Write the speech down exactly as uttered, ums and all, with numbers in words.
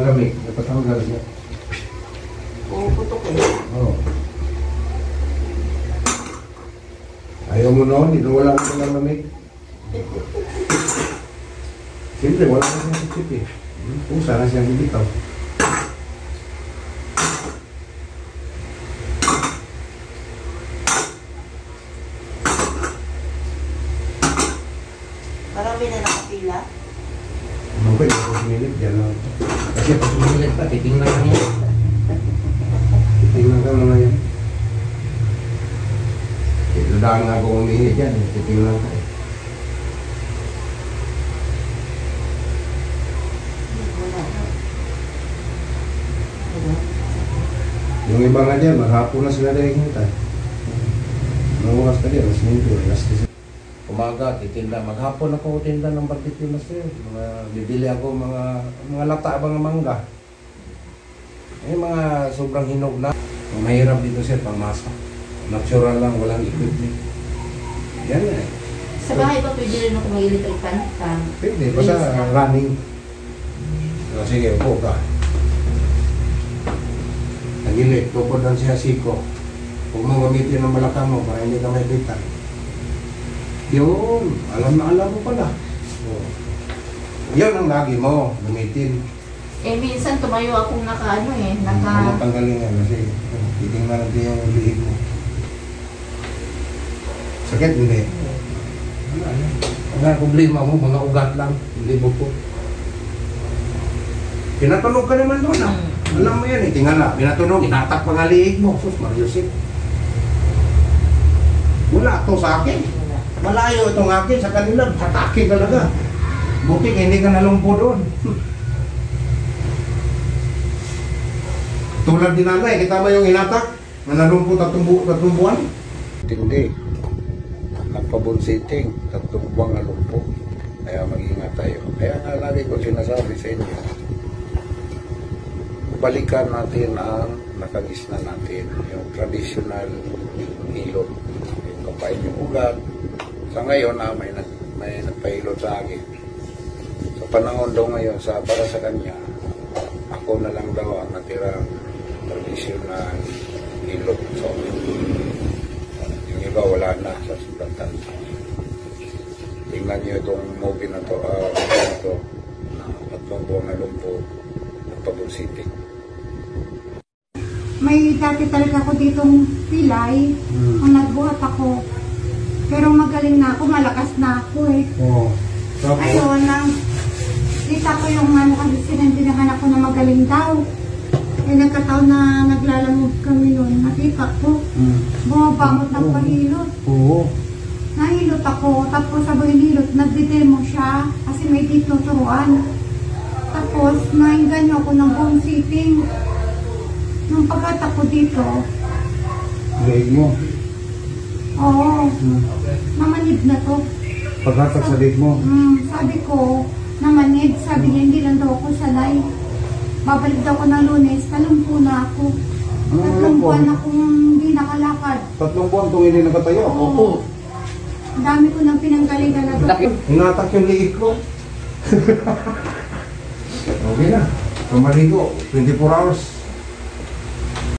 lamig, napatanggal siya. Oo, putok eh. Oo. Ayaw mo noon, dito wala ko ng lamig. Siyempre, wala ko siyang sipsip eh. Kung sana siyang bibitaw. Marami na nakapila. Okay, ako sumilip dyan lang. Kasi ako sumilip pa, titingnan lang yan. Titingnan ka mga yan. Dudaan nga ako umihi dyan, titingnan ka eh. Yung iba nga dyan, maghapon na sila dahil hintay. Mahukas ka dyan, mas minto, alas disa. Umaga, titinda. Maghapon ako tinda ng barbecue na sir. Mga, bibili ako mga mga lata, mga mangga. Eh, mga sobrang hinog na. Mahirap dito sir, pangmasa. Natural lang, walang equipment. Yan na eh. Sa bahay pa pwede rin ako mag-electric fan? Um, Pwede, basta running. So, sige, upo ka. Nagilid, tupod lang siya siko. Huwag mong gamitin ng balakang mo para hindi ka may bitan. Yun, alam na alam mo pala. So, yun ang lagi mo, gamitin. Eh, minsan tumayo akong naka, ano eh, naka... Matanggalin nga kasi, titingnan natin yung liig mo. Sakit, hindi. Wala problema mo, mga ugat lang, hindi mo po. Pinatunog ka naman doon ah. Alam mo yan eh, tingala, pinatunog, inatak pa nga liig mo. Sus, Mariusip. Wala to sa akin. Malayo itong akin sa kanila, hatake talaga. Buti hindi ka nalumpo doon. Tulad din nanay, kita ba yung inatak na nalumpo tatlong, tatlong buwan? Hindi. Nagpabunsiting, tatlong buwang nalumpo. Kaya mag-ingat tayo. Kaya nga lagi ko sinasabi sa inyo, balikan natin ang nakagisna natin, yung traditional hilot. Yung kapain yung ugat. Sa ngayon na may, may nagpahilot sa akin. Sa panahon daw ngayon, sa, para sa kanya, ako na lang daw ang natirang traditional hilot. So, yung iba wala na sa subratan. Tingnan nyo itong movie na to, uh, na to, na tatlong buwang na lumpo, nagpabunsiting. May dati talaga ako ditong pilay, hmm. Nung nagbuhat ako. Pero magaling na ako, malakas na ako eh. Oo. Oh, ayun, nang kita ko yung ano kasi sinantinahan ako na magaling daw. Eh nagkataon na naglalamog kami noon, nakita ko. Hmm. Bumabangot ng pahilot. Oo. Nahilot ako, tapos sabay hilot, nagdidemo siya kasi may tinuturuan. Tapos nainggan niyo ako ng home sitting. Nung pagkata ko dito. Leg mo? Oo. Hmm. Namanid na to. Pagkatak sa leg mo? Hmm, sabi ko, namanid. Sabi niya, hindi lang daw ako sanay. Babalik daw ko ng Lunes, talumpo na ako. Ano Tatlong buwan akong hindi nakalakad. Tatlong buwan kung hindi nakatayo? Oo. Opo. Ang dami ko nang pinanggalingan na to. Hinatak yung liig ko. Okay na. Pamaligo, twenty-four hours.